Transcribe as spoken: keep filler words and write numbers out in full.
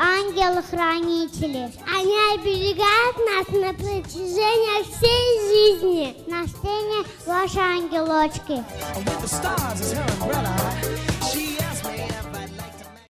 ангелы-хранители. Они оберегают нас на протяжении всей жизни. На сцене ваши ангелочки. With the stars as hell.